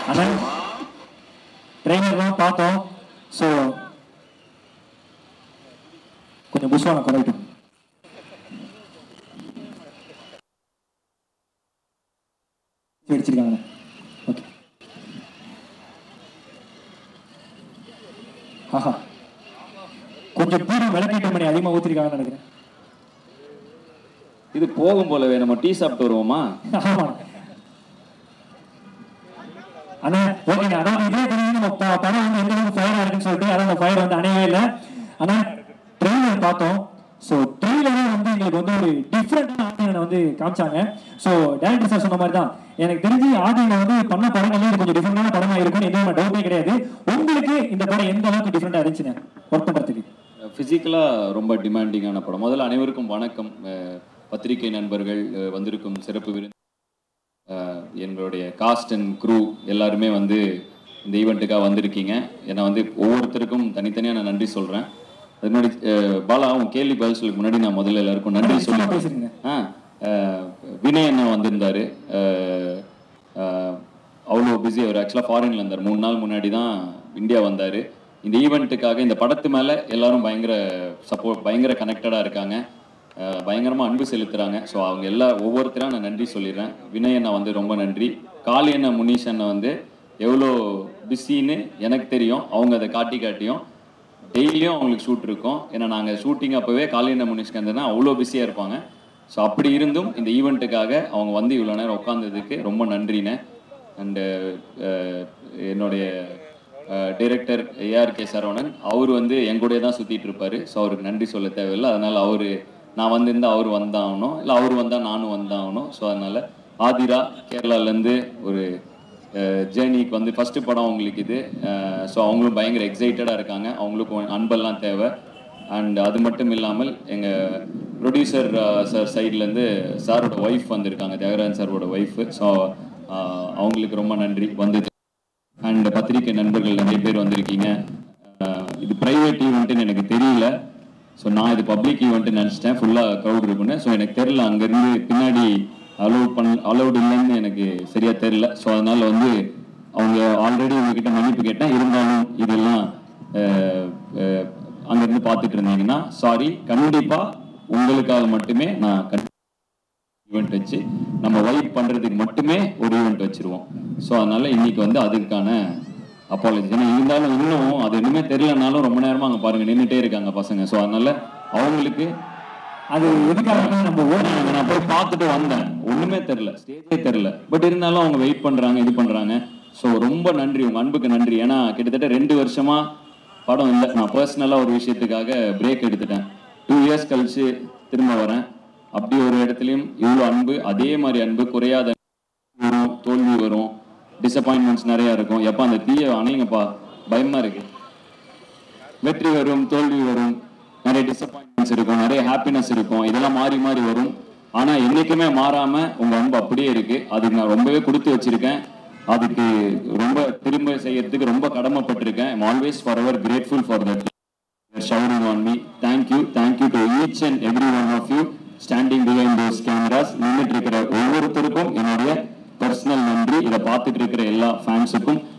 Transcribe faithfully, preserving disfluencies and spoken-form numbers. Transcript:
அதான் ட்ரெயினர்லாம் பார்த்தோம். ஸோ கொஞ்சம் புஷ்வான குறைட்டும். அடிச்சிருக்காங்க. ஓகே. ஆஹா, கொஞ்சம் பூரி விளக்கிட்ட மணி அதிகமாக ஊற்றிருக்காங்கன்னு நினைக்கிறேன். இது போகும் போலவே நம்ம டீ சாப்பிட்டு வருவோமா? ஆமா அண்ணா, ஓகேங்க. அதாவது இதே தெரிஞ்சு நம்ம படம் வந்து எந்த அளவுக்கு ஃபயரா இருக்குன்னு சொல்லிட்டு அதான் அந்த ஃபயர் வந்து அணையவே இல்லை. ஆனால் ட்ரெயிலர் பார்த்தோம். ஸோ ட்ரெயிலரே வந்து எங்களுக்கு வந்து ஒரு டிஃப்ரெண்டான ஆடியனை வந்து காமிச்சாங்க. ஸோ டேரக்டர் சார் சொன்ன மாதிரி தான் எனக்கு தெரிஞ்சு ஆடியனை வந்து பண்ண படங்கள்லாம் கொஞ்சம் டிஃப்ரெண்டான படமாக இருக்கும், எந்த ஒரு டவுட்டே கிடையாது. உங்களுக்கு இந்த படம் எந்த அளவுக்கு டிஃப்ரெண்டாக இருந்துச்சுங்க ஒர்க் பண்ணுறதுக்கு? ஃபிசிக்கலாக ரொம்ப டிமாண்டிங்கான படம். முதல்ல அனைவருக்கும் வணக்கம். பத்திரிகை நண்பர்கள், வந்திருக்கும் சிறப்பு விருந்து, எங்களுடைய காஸ்ட் அண்ட் க்ரூ எல்லாருமே வந்து இந்த ஈவெண்ட்டுக்காக வந்திருக்கீங்க. ஏன்னா வந்து ஒவ்வொருத்தருக்கும் தனித்தனியாக நான் நன்றி சொல்கிறேன். அது முன்னாடி பாலா அவங்க கேள்வி பதில் சொல்லுக்கு முன்னாடி நான் முதல்ல எல்லாருக்கும் நன்றி சொல்லி ஆ வினய் அண்ணா வந்திருந்தார். அவ்வளோ பிஸி. அவர் ஆக்சுவலாக ஃபாரினில் இருந்தார். மூணு நாள் முன்னாடி தான் இந்தியா வந்தார். இந்த ஈவெண்ட்டுக்காக இந்த படத்து மேலே எல்லாரும் பயங்கர சப்போர்ட், பயங்கர கனெக்டடாக இருக்காங்க, பயங்கரமாக அன்பு செலுத்துகிறாங்க. ஸோ அவங்க எல்லா ஒவ்வொருத்தரும் நான் நன்றி சொல்லிடுறேன். வினய் அண்ணா வந்து ரொம்ப நன்றி. காளி அண்ணா, முனீஷ் அண்ணா வந்து எவ்வளோ பிஸின்னு எனக்கு தெரியும். அவங்க அதை காட்டி காட்டியும் டெய்லியும் அவங்களுக்கு ஷூட் இருக்கும். ஏன்னா நாங்கள் ஷூட்டிங் அப்போவே காளி அண்ணா, முனீஷ்க்கு வந்ததுன்னா அவ்வளோ பிஸியாக இருப்பாங்க. ஸோ அப்படி இருந்தும் இந்த ஈவெண்ட்டுக்காக அவங்க வந்து இவ்வளோ நேரம் உட்காந்ததுக்கு ரொம்ப நன்றிண்ணே. அண்டு என்னுடைய டைரக்டர் ஏஆர் கே சரவணன், அவர் வந்து எங்கூடயே தான் சுற்றிட்டு இருப்பார். ஸோ அவருக்கு நன்றி சொல்ல தேவையில்லை. அதனால் அவர் நான் வந்திருந்தால் அவர் வந்தாகணும், இல்லை அவர் வந்தால் நானும் வந்தாகணும். ஸோ அதனால் ஆதிரா கேரளாலேருந்து ஒரு ஜேர்னிக்கு வந்து ஃபஸ்ட்டு படம் அவங்களுக்கு இது. ஸோ அவங்களும் பயங்கர எக்ஸைட்டடாக இருக்காங்க. அவங்களுக்கும் அன்பெல்லாம் தேவை. அண்ட் அது மட்டும் இல்லாமல் எங்கள் ப்ரொடியூசர் சார் சைட்லேருந்து சாரோட ஒய்ஃப் வந்திருக்காங்க, தியாகராஜன் சாரோட ஒய்ஃபு. ஸோ அவங்களுக்கு ரொம்ப நன்றி வந்தது. அண்ட் பத்திரிகை நண்பர்கள் நிறைய பேர் வந்திருக்கீங்க. இது ப்ரைவேட் ஈவெண்ட்டுன்னு எனக்கு தெரியல. ஸோ நான் இது பப்ளிக் ஈவெண்ட்டு நினச்சிட்டேன், ஃபுல்லாக க்ரௌட் இருக்குன்னு. ஸோ எனக்கு தெரில, அங்கேருந்து பின்னாடி அலோவ் பண்ண அலோவ்டு இல்லைன்னு எனக்கு சரியாக தெரில. ஸோ அதனால் வந்து அவங்க ஆல்ரெடி உங்ககிட்ட மன்னிப்பு கேட்டேன். இருந்தாலும் இதெல்லாம் அங்கேருந்து பார்த்துட்டு இருந்தீங்கன்னா சாரி. கண்டிப்பாக உங்களுக்காக மட்டுமே நான் ஈவெண்ட் வச்சு நம்ம வைப் பண்ணுறதுக்கு மட்டுமே ஒரு ஈவெண்ட் வச்சுருவோம். ஸோ அதனால் இன்றைக்கி வந்து அதுக்கான அப்பாலஜி. ஏன்னா இருந்தாலும் இன்னும் அது இன்னுமே தெரியலனாலும் ரொம்ப நேரமாக அங்கே பாருங்கள் நின்றுட்டே இருக்காங்க பசங்க. ஸோ அதனால் அவங்களுக்கு அது எதுக்காக நம்ம ஓடுறாங்க. நான் போய் பார்த்துட்டு வந்தேன், ஒன்றுமே தெரில, ஸ்டேஜே தெரில. பட் இருந்தாலும் அவங்க வெயிட் பண்ணுறாங்க, இது பண்ணுறாங்க. ஸோ ரொம்ப நன்றி, உங்கள் அன்புக்கு நன்றி. ஏன்னா கிட்டத்தட்ட ரெண்டு வருஷமாக படம் இல்லை. நான் பர்சனலாக ஒரு விஷயத்துக்காக பிரேக் எடுத்துட்டேன். டூ இயர்ஸ் கழிச்சு திரும்ப வரேன். அப்படி ஒரு இடத்துலையும் இவ்வளோ அன்பு, அதே மாதிரி அன்பு குறையாத வரும், தோல்வி வரும், டிசப்பாயின்மெண்ட்ஸ் நிறையா இருக்கும். எப்போ அந்த தீயை அணைங்கப்பா, பயமாக இருக்குது. வெற்றி வரும், தோல்வி வரும், நிறைய டிசப்பாயின்மெண்ட்ஸ் இருக்கும், நிறைய ஹாப்பினஸ் இருக்கும். இதெல்லாம் மாறி மாறி வரும். ஆனால் என்றைக்குமே மாறாமல் உங்கள் அன்பு அப்படியே இருக்குது. அதுக்கு நான் ரொம்பவே கொடுத்து வச்சுருக்கேன். அதுக்கு ரொம்ப திரும்ப செய்யறதுக்கு ரொம்ப கடமைப்பட்டிருக்கேன். I'm always forever grateful for that showering on me. Thank you thank you to each and every one of you standing behind those cameras. நின்றுட்டு இருக்கிற ஒவ்வொருத்தருக்கும் என்னுடைய பர்சனல் நன்றி. இதை பார்த்துட்டு இருக்கிற எல்லா ஃபேன்ஸுக்கும்